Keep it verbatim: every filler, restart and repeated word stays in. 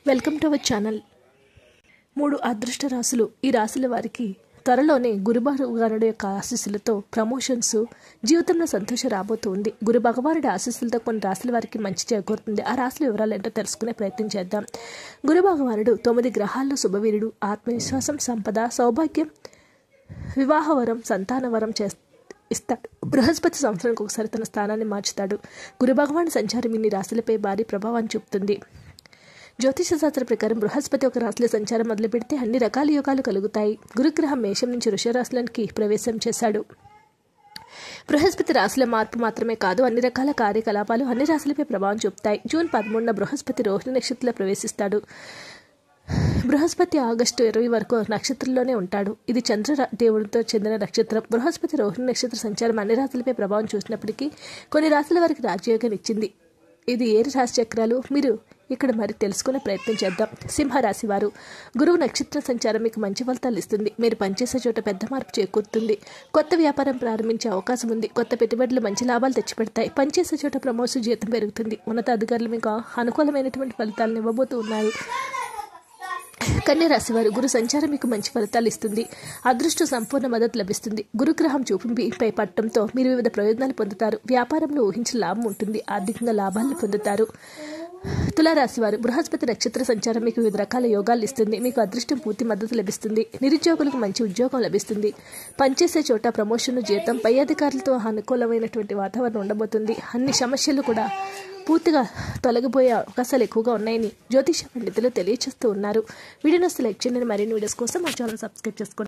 Welcome to our channel. మూడు అదృష్ట రాశులు. ఈ రాశుల వారికి త్వరలోనే గురు భగవానుడి యొక్క ఆశీస్సులతో ప్రమోషన్స్, జీవితంలో సంతోషం రాబోతుంది. గురు భగవానుడి ఆశీస్సులతో కొన్ని రాశుల వారికి మంచి చేకూరుతుంది. ఆ రాశుల వివరాలు ఏంటో తెలుసుకునే ప్రయత్నం చేద్దాం. గురు భగవానుడు తొమ్మిది గ్రహాల్లో శుభవీరుడు. ఆత్మవిశ్వాసం, సంపద, సౌభాగ్యం, వివాహవరం, సంతానవరం చేస్తారు ఇస్తాడు. బృహస్పతి సంవత్సరానికి ఒకసారి తన స్థానాన్ని మార్చుతాడు. గురు భగవాన్ సంచారం ఇన్ని రాశులపై భారీ ప్రభావాన్ని చూపుతుంది. జ్యోతిష శాస్త్ర ప్రకారం బృహస్పతి ఒక రాశిలో సంచారం మొదలు పెడితే అన్ని రకాల యోగాలు కలుగుతాయి. గురుగ్రహం మేషం నుంచి వృషరాశులకి ప్రవేశం చేశాడు. బృహస్పతి రాశుల మార్పు మాత్రమే కాదు, అన్ని రకాల కార్యకలాపాలు అన్ని రాశులపై ప్రభావం చూపుతాయి. జూన్ పదమూడున బృహస్పతి రోహిణి నక్షత్రంలో ప్రవేశిస్తాడు. బృహస్పతి ఆగస్టు ఇరవై వరకు నక్షత్రంలోనే ఉంటాడు. ఇది చంద్ర దేవుడితో చెందిన నక్షత్రం. బృహస్పతి రోహిణి నక్షత్ర సంచారం అన్ని రాశులపై ప్రభావం చూసినప్పటికీ కొన్ని రాశుల వారికి రాజయోగాన్ని ఇచ్చింది. ఇది ఏ రాశి చక్రాలు మీరు ఇక్కడ మరి తెలుసుకునే ప్రయత్నం చేద్దాం. సింహరాశి వారు. గురువు నక్షత్ర సంచారం మీకు మంచి ఫలితాలు ఇస్తుంది. మీరు పనిచేసే చోట పెద్ద మార్పు చేకూరుతుంది. కొత్త వ్యాపారం ప్రారంభించే అవకాశం ఉంది. కొత్త పెట్టుబడులు మంచి లాభాలు తెచ్చిపెడతాయి. పనిచేసే చోట ప్రమోషన్, జీతం పెరుగుతుంది. ఉన్నతాధికారులు మీకు అనుకూలమైనటువంటి ఫలితాలను ఇవ్వబోతూ ఉన్నారు. కన్య రాశి వారు. గురు సంచారం మీకు మంచి ఫలితాలు ఇస్తుంది. అదృష్ట సంపూర్ణ మద్దతు లభిస్తుంది. గురుగ్రహం చూపుపై పట్టడంతో మీరు వివిధ ప్రయోజనాలు పొందుతారు. వ్యాపారంలో ఊహించిన లాభం ఉంటుంది. ఆర్థికంగా లాభాలను పొందుతారు. తులారాశి వారు. బృహస్పతి నక్షత్ర సంచారం మీకు వివిధ రకాల యోగాలు ఇస్తుంది. మీకు అదృష్టం పూర్తి మద్దతు లభిస్తుంది. నిరుద్యోగులకు మంచి ఉద్యోగం లభిస్తుంది. పనిచేసే చోట ప్రమోషన్, జీతం, పై అధికారులతో అనుకూలమైనటువంటి వాతావరణం ఉండబోతుంది. అన్ని సమస్యలు కూడా పూర్తిగా తొలగిపోయే అవకాశాలు ఎక్కువగా ఉన్నాయని జ్యోతిష పండితులు తెలియజేస్తూ ఉన్నారు. వీడియోని లైక్ చేయండి. మరిన్ని వీడియోస్ కోసం మా ఛానల్ సబ్స్క్రైబ్ చేసుకోండి.